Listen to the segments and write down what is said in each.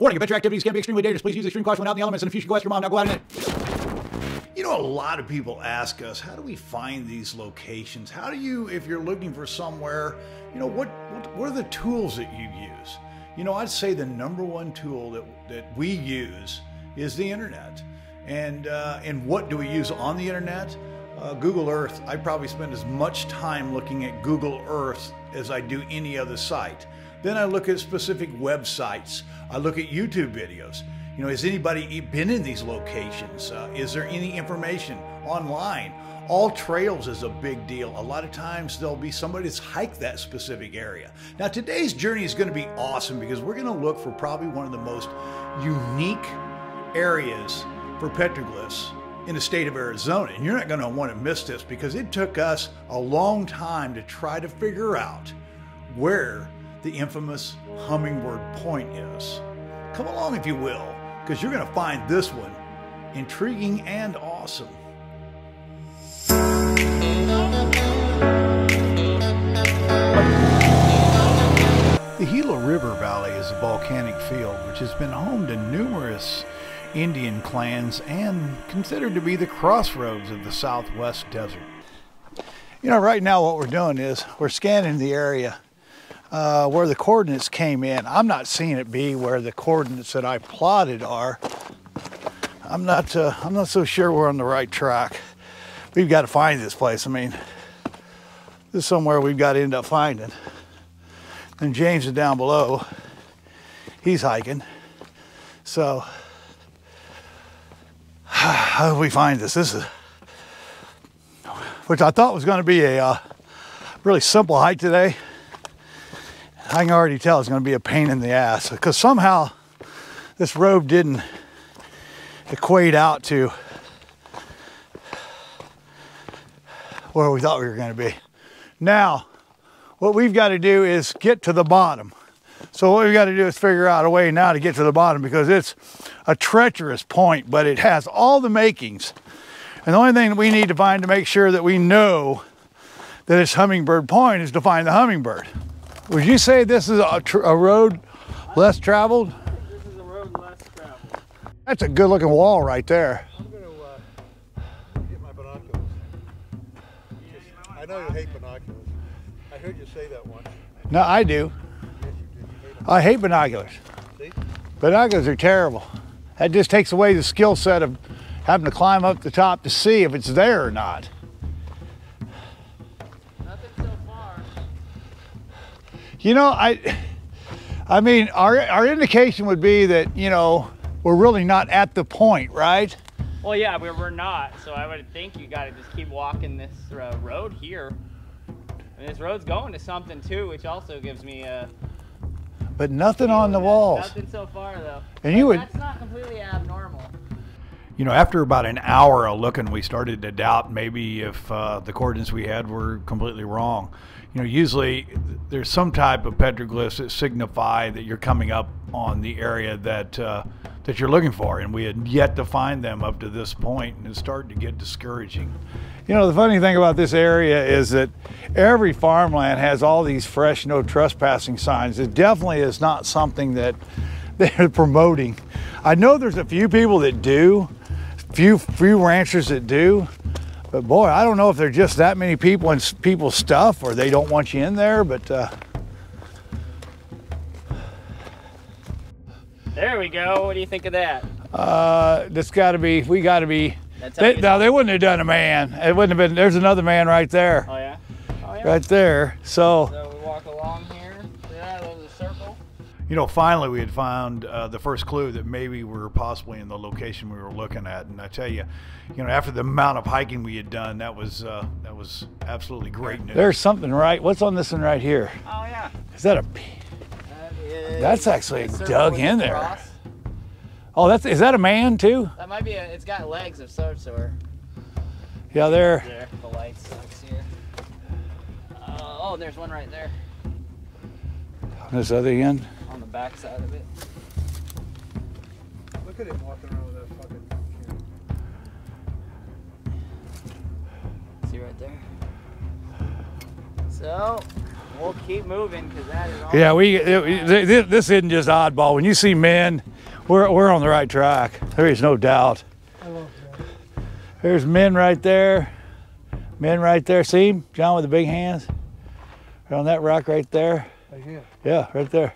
Warning, adventure activities can be extremely dangerous. Please use extreme caution when out in the elements, and if you should go ask your mom, now go out in it. You know, a lot of people ask us, how do we find these locations? How do you, if you're looking for somewhere, you know, what are the tools that you use? You know, I'd say the number one tool that we use is the internet. And what do we use on the internet? Google Earth. I probably spend as much time looking at Google Earth as I do any other site. Then I look at specific websites. I look at YouTube videos. You know, has anybody been in these locations? Is there any information online? All trails is a big deal. A lot of times there'll be somebody that's hiked that specific area. Now today's journey is going to be awesome because we're going to look for probably one of the most unique areas for petroglyphs in the state of Arizona. And you're not going to want to miss this because it took us a long time to try to figure out where the infamous Hummingbird Point is. Come along if you will, because you're going to find this one intriguing and awesome. The Gila River Valley is a volcanic field which has been home to numerous Indian clans and considered to be the crossroads of the Southwest Desert. You know, right now what we're doing is we're scanning the area where the coordinates came in. I'm not seeing it be where the coordinates that I plotted are. I'm not so sure we're on the right track. We've got to find this place. I mean, this is somewhere we've got to end up finding. And James is down below. He's hiking. So how do we find this? This is, which I thought was going to be a really simple hike today. I can already tell it's going to be a pain in the ass because somehow this road didn't equate out to where we thought we were going to be. Now, what we've got to do is get to the bottom. So what we've got to do is figure out a way now to get to the bottom because it's a treacherous point, but it has all the makings. And the only thing that we need to find to make sure that we know that it's Hummingbird Point is to find the hummingbird. Would you say this is a road less traveled? This is a road less traveled. That's a good looking wall right there. I'm going to get my binoculars. I know you hate binoculars. I heard you say that once. No, I do. Yes, you did. I hate binoculars. See? Binoculars are terrible. That just takes away the skill set of having to climb up the top to see if it's there or not. Nothing so far. You know, I mean, our indication would be that, you know, we're really not at the point, right? Well, yeah, we're not. So I would think you got to just keep walking this road here. And this road's going to something too, which also gives me a... But nothing on the walls. Nothing so far though. And you would... That's not completely abnormal. You know, after about an hour of looking, we started to doubt maybe if the coordinates we had were completely wrong. You know, usually there's some type of petroglyphs that signify that you're coming up on the area that that you're looking for, and we had yet to find them up to this point, and it started to get discouraging. You know, the funny thing about this area is that every farmland has all these fresh no trespassing signs. It definitely is not something that they're promoting. I know there's a few people that do, few ranchers that do, but boy, I don't know if there's just that many people and people's stuff or they don't want you in there, but There we go. What do you think of that? that's got to be, we got to be, That's now they wouldn't have done a man. It wouldn't have been, there's another man right there. Oh yeah? Oh yeah? Right there. So we walk along here. Yeah, there's a circle. you know, finally we had found the first clue that maybe we were possibly in the location we were looking at. And I tell you, you know, after the amount of hiking we had done, that was absolutely great news. There's something right. What's on this one right here? Oh yeah. Is that a? That's actually dug in there. Cross. Oh, is that a man too? That might be it's got legs of some sort. Yeah, there. There, the light sucks here. Oh, there's one right there. On this other end? On the back side of it. Look at him walking around with that fucking... See right there? So, We'll keep moving because that is all. Yeah, this isn't just oddball. When you see men, we're on the right track. There is no doubt. I love that. There's men right there. Men right there. See him? John with the big hands. Right on that rock right there. Right here. Yeah, right there.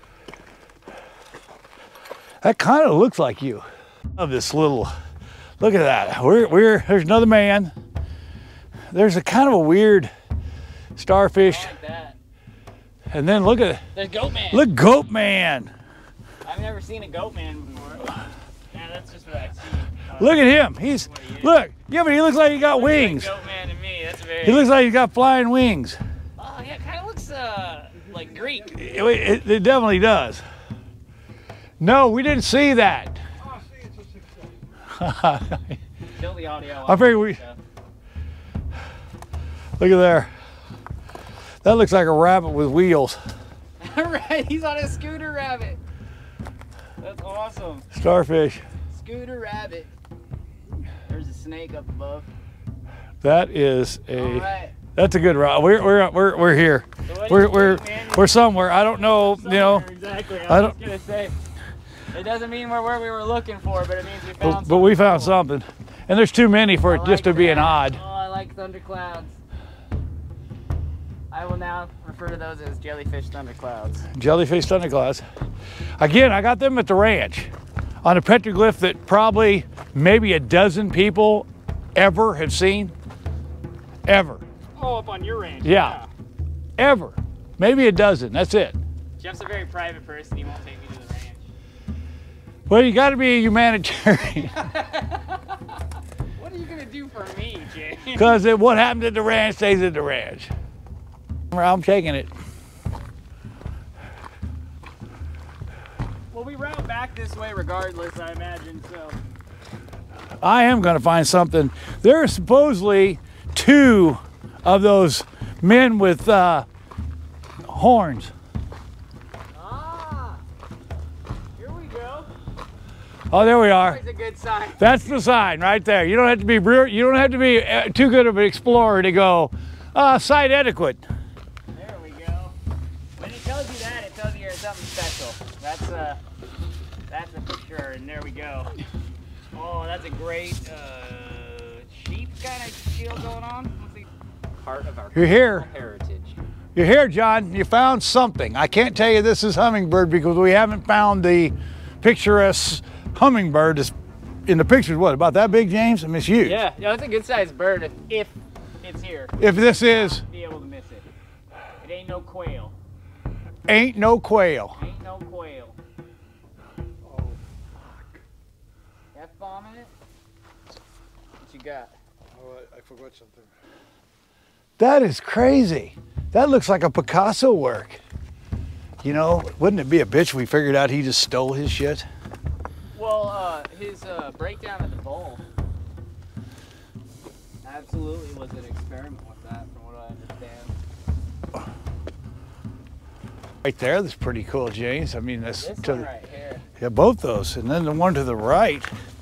That kind of looks like you. Of this little, look at that. There's another man. There's a kind of a weird starfish. I like that. And then look at, There's Goat Man. look, Goat Man. I've never seen a Goat Man before. Yeah, that's just what I see. Look at him. He's, look, yeah, but he looks like he got wings. Goat Man to me. That's very. He looks like he's got flying wings. Oh yeah, kind of looks like Greek. It definitely does. No, we didn't see that. Oh, see, it's a success. Kill the audio. I figured we, look at there. That looks like a rabbit with wheels. Right, he's on a scooter rabbit. That's awesome. Starfish. Scooter rabbit. There's a snake up above. That is All a. right. That's a good route. We're here. So We're somewhere. I don't know. You know. Exactly. I I don't- was gonna say. It doesn't mean we're where we were looking for, but it means we found. But we found cool. something, and there's too many for I it like just to be an that. odd. Oh, I like thunderclouds. I will now refer to those as jellyfish thunderclouds. Jellyfish thunderclouds. Again, I got them at the ranch on a petroglyph that probably maybe a dozen people ever have seen. Ever. Oh, up on your ranch. Yeah. Ever. Maybe a dozen. That's it. Jeff's a very private person. He won't take me to the ranch. Well, you got to be a humanitarian What are you gonna do for me, Jay? because what happens at the ranch stays at the ranch. I'm taking it. Well, we route back this way regardless, I imagine. So. I am going to find something. There are supposedly 2 of those men with horns. Ah. Here we go. Oh, there we are. Always a good sign. That's the sign right there. You don't have to be you don't have to be too good of an explorer to go site adequate. There we go. When it tells you that, it tells you there's something special. That's a picture, and there we go. Oh, that's a great sheep kind of deal going on. Let's see. Part of our You're here. heritage. You're here, John. You found something. I can't tell you this is hummingbird because we haven't found the picturesque hummingbird. In the pictures, what, about that big, James? I mean, it's huge. Yeah, that's a good sized bird if it's here. If this is, Be able to miss it. It ain't no quail. ain't no quail. Ain't no quail. Oh, fuck. F-bomb in it? What you got? Oh, I forgot something. That is crazy. That looks like a Picasso work. You know, wouldn't it be a bitch if we figured out he just stole his shit? Well, his breakdown of the bowl absolutely was an experiment with that, from what I understand. Right there, that's pretty cool, James. I mean, that's This to one the, right here, yeah, both those, and then the one to the right.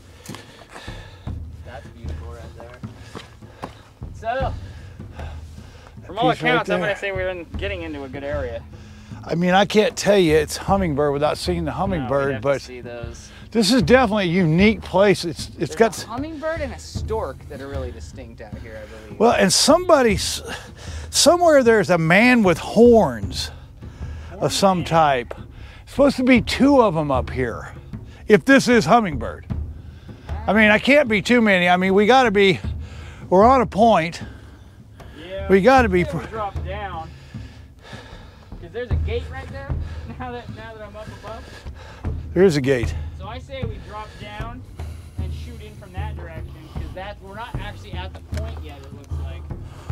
that's beautiful right there. So, from all piece right accounts, I'm there. going to say we're getting into a good area. I mean, I can't tell you it's hummingbird without seeing the No, hummingbird, we'd have to but see those. this is definitely a unique place. It's There's got a hummingbird and a stork that are really distinct out here, I believe. well, and somewhere there's a man with horns of some type. Supposed to be 2 of them up here. If this is hummingbird, I mean, I can't be too many. I mean, we're on a point. Yeah, We got to be. we drop down. Because there's a gate right there. Now that I'm up above. There's a gate. So I say we drop down and shoot in from that direction, because we're not actually at the point yet, it looks like.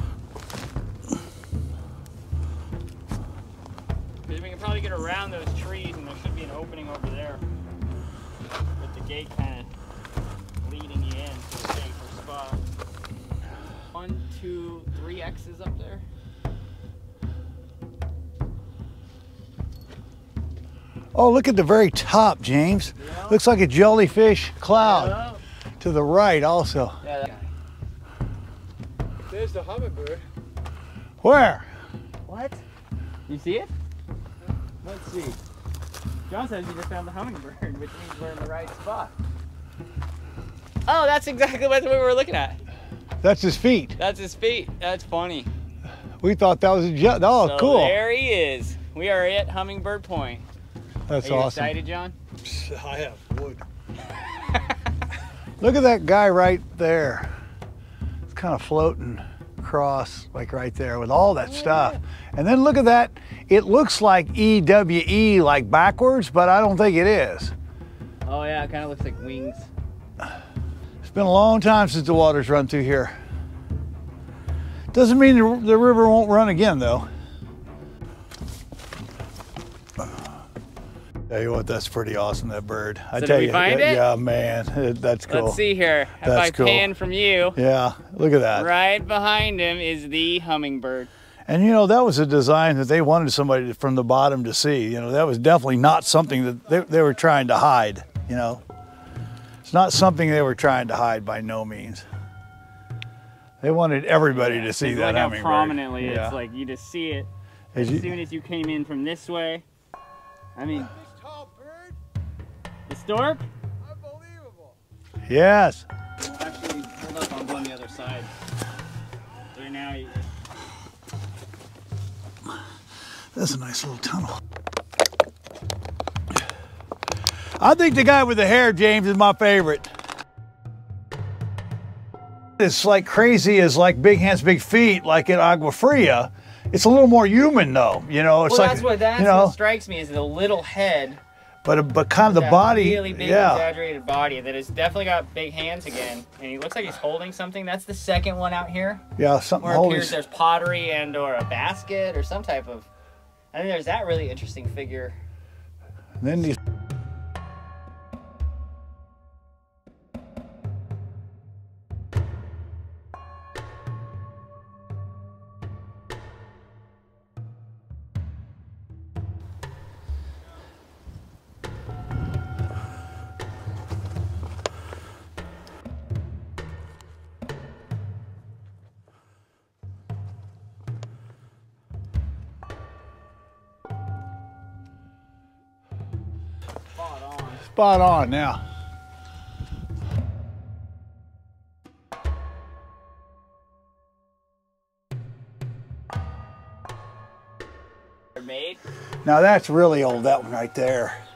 Because we can probably get around those trees and there should be an opening over there. With the gate kind of leading you in to a safer spot. 1, 2, 3 X's up there. Oh, look at the very top, James. Yeah. Looks like a jellyfish cloud. Yeah. To the right also. Yeah, There's the hummingbird. Where? what? You see it? Let's see. John says he just found the hummingbird, which means we're in the right spot. Oh, that's exactly what we were looking at. That's his feet. That's his feet. That's funny. We thought that was a jet. Oh, So cool. there he is. We are at Hummingbird Point. That's Are you awesome. excited, John? I have wood. Look at that guy right there. It's kind of floating across, like right there with all that stuff. And then look at that. It looks like EWE, like backwards, but I don't think it is. Oh yeah, it kind of looks like wings. It's been a long time since the water's run through here. Doesn't mean the river won't run again, though. Tell you what, that's pretty awesome, that bird. I So tell did we you, find it? yeah, man, that's cool. Let's see here. If That's I cool. pan from you, Yeah, look at that. right behind him is the hummingbird. And you know, that was a design that they wanted somebody from the bottom to see. You know, that was definitely not something that they were trying to hide, you know. It's not something they were trying to hide by no means. They wanted everybody to see It's that like how hummingbird. prominently Yeah. it's like you just see it As as you- soon as you came in from this way. I mean, This tall bird, the stork? unbelievable. Yes. Actually, hold up, I'm going the other side. So now you... That's a nice little tunnel. I think the guy with the hair, James, is my favorite. It's like crazy as like big hands, big feet, like in Agua Fria. It's a little more human though, you know. It's Well, like that's you know, what strikes me is the little head. but kind of the That body, really big, yeah. exaggerated body that has definitely got big hands again, and he looks like he's holding something. That's the second one out here, Yeah, something where it holding. appears there's pottery and or a basket or some type of. I think there's that really interesting figure. And then these. Spot on. Spot on now. They're made. Now that's really old, that one right there.